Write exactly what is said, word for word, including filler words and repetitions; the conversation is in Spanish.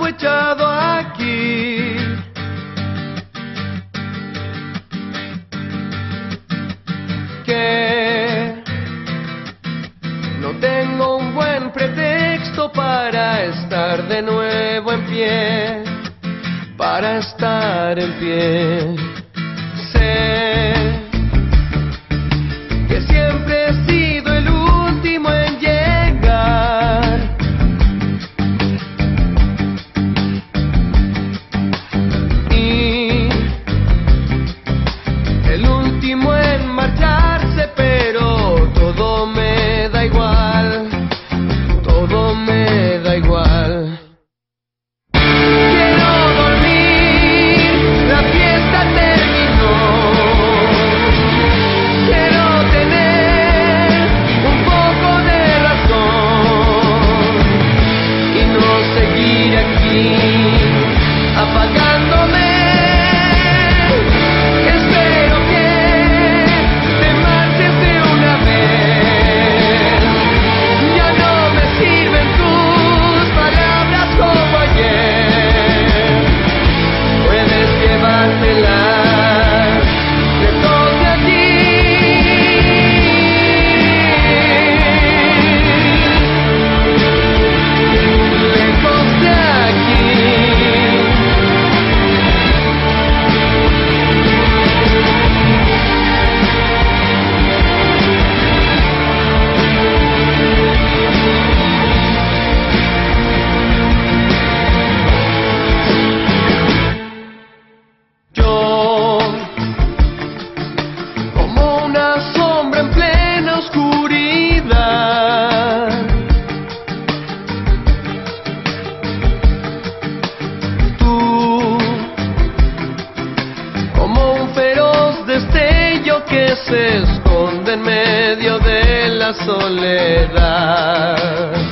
fue echado aquí. Que no tengo un buen pretexto para estar de nuevo en pie, para estar en pie. Sé que siempre he sido el último en llegar, y el último en marcharse, pero todo me da igual, todo me da igual. Que se esconde en medio de la soledad.